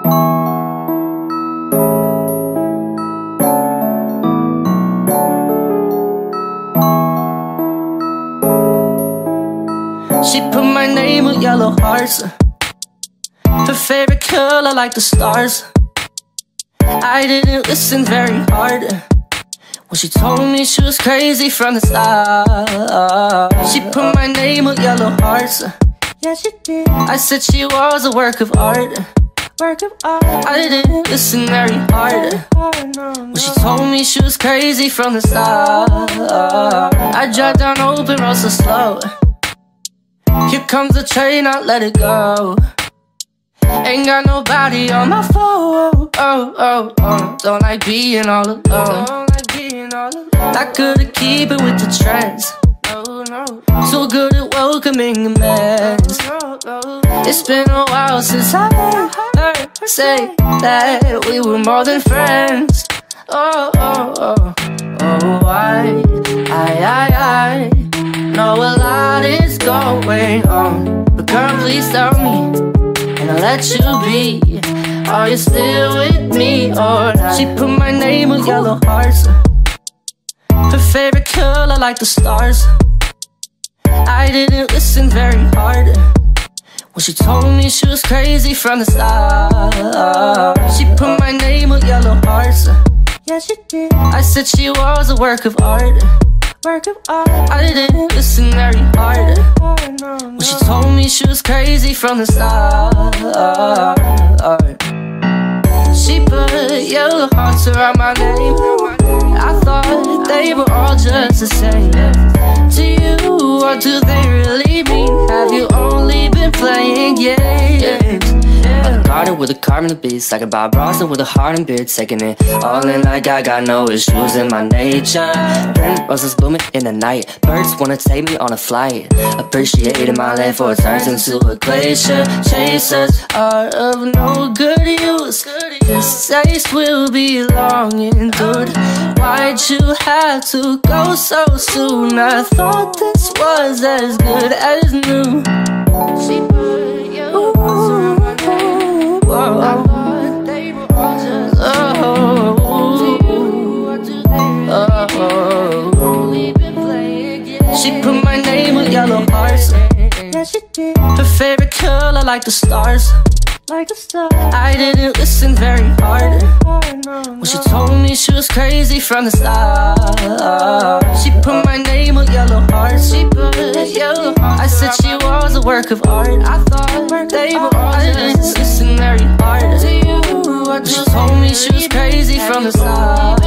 She put my name with yellow hearts. Her favorite color like the stars. I didn't listen very hard when she told me she was crazy from the start. She put my name with yellow hearts. Yeah, she did. I said she was a work of art. I didn't listen very hard when she told me she was crazy from the start. I drive down open road so slow. Here comes the train, I let it go. Ain't got nobody on my phone. Don't like being all alone. Not good at keeping with the trends. So good at welcoming a mess. It's been a while since I heard her say that we were more than friends. I know a lot is going on, but girl, please tell me, and I'll let you be. Are you still with me or not? She put my name with yellow hearts. Her favorite color like the stars. I didn't listen very hard when she told me she was crazy from the start. She put my name with yellow hearts. Yeah, she did. I said she was a work of art. I didn't listen very hard when she told me she was crazy from the start. She put yellow hearts around my name. I thought they were all just the same. To you, or do they really mean? Have you only been playing games? Like a garden with a carbon beast, like a Bob Ross with a heart and beard, taking it all in like I got no issues in my nature. Red roses blooming in the night, birds wanna take me on a flight. Appreciating my land for it turns into a glacier. Chasers are of no good use. This taste will be long endured. Why'd you have to go so soon? I thought this was as good as new. She put yellow hearts around my name. I thought they were all just She put my name with yellow hearts. Yeah, she did. Her favorite color like the stars. I didn't listen very hard when she told me she was crazy from the start. She put my name with yellow hearts. I said she was a work of art. I thought they were all. I didn't listen very hard when she told me she was crazy from the start.